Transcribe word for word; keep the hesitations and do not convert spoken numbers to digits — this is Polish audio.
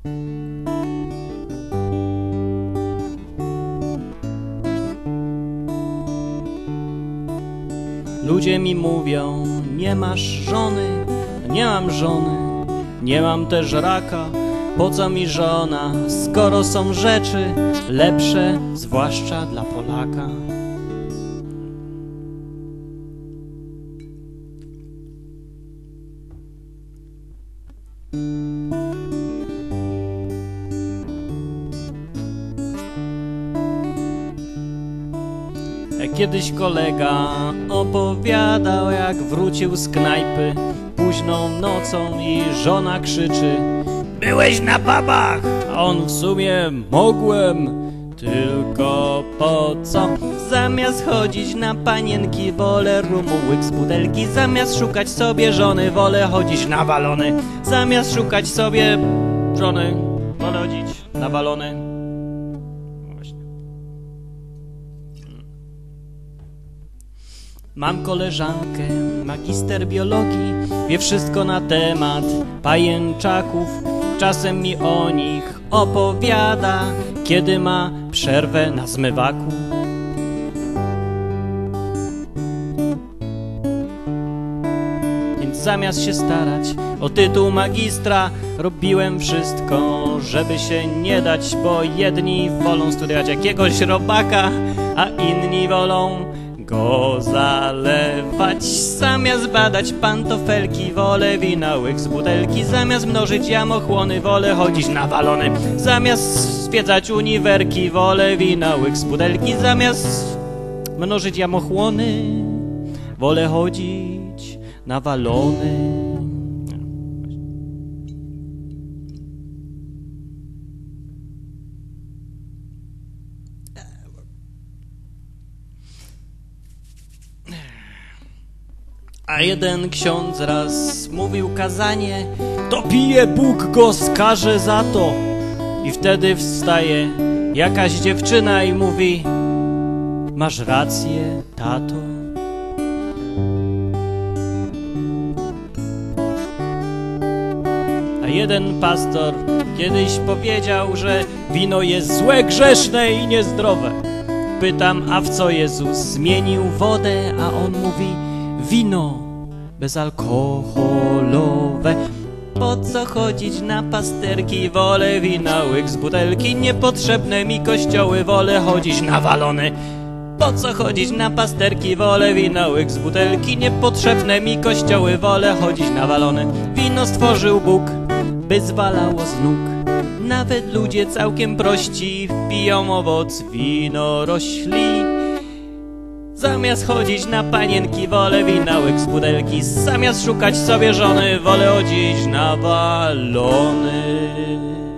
Ludzie mi mówią, nie masz żony, nie mam żony, nie mam też raka. Po co mi żona, skoro są rzeczy lepsze, zwłaszcza dla Polaka? Kiedyś kolega opowiadał, jak wrócił z knajpy późną nocą i żona krzyczy: byłeś na pubach? A on w sumie mogłem, tylko po co? Zamiast chodzić na panienki, wolę rumu łyk z butelki. Zamiast szukać sobie żony, wolę chodzić nawalony. Zamiast szukać sobie żony, wolę chodzić nawalony. Mam koleżankę, magister biologii, wie wszystko na temat pajęczaków. Czasem mi o nich opowiada, kiedy ma przerwę na zmywaku. Więc zamiast się starać o tytuł magistra, robiłem wszystko, żeby się nie dać, bo jedni wolą studiować jakiegoś robaka, a inni wolą go zalewać. Zamiast badać pantofelki, wolę wina łyk z butelki. Zamiast mnożyć jamochłony, wolę chodzić nawalony. Zamiast zwiedzać uniwerki, wolę wina łyk z butelki. Zamiast mnożyć jamochłony, wolę chodzić nawalony. A jeden ksiądz raz mówił kazanie: kto pije, Bóg go skarze za to. I wtedy wstaje jakaś dziewczyna i mówi: masz rację, tato. A jeden pastor kiedyś powiedział, że wino jest złe, grzeszne i niezdrowe. Pytam, a w co Jezus zmienił wodę? A on mówi: wino bezalkoholowe. Po co chodzić na pasterki, wolę wina łyk z butelki. Niepotrzebne mi kościoły, wolę chodzić nawalony. Po co chodzić na pasterki, wolę wina łyk z butelki. Niepotrzebne mi kościoły, wolę chodzić nawalony. Wino stworzył Bóg, by zwalało z nóg. Nawet ludzie całkiem prości piją owoc winorośli. Zamiast chodzić na panienki, wolę wina łyk z butelki. Zamiast szukać sobie żony, wolę chodzić nawalony.